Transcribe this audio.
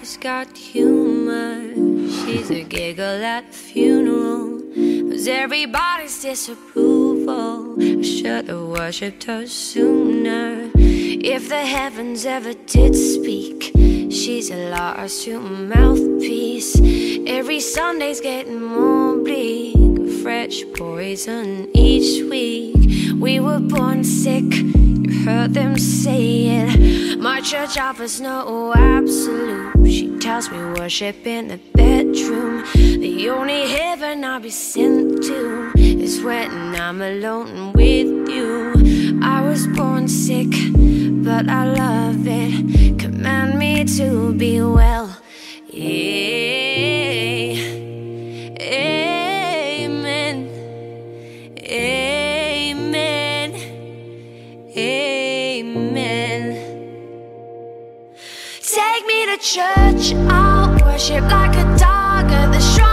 She's got humor. She's a giggle at the funeral. Was everybody's disapproval. I should have worshipped her sooner. If the heavens ever did speak, she's a lost human mouthpiece. Every Sunday's getting more bleak. Fresh poison each week. We were born sick, you heard them say it. My church offers no absolute. She tells me worship in the bedroom. The only heaven I'll be sent to is when I'm alone with you. I was born sick, but I love it. Command me to be well. Yeah. Amen. Amen. Amen. Take me to church, I'll worship like a dog at the shrine.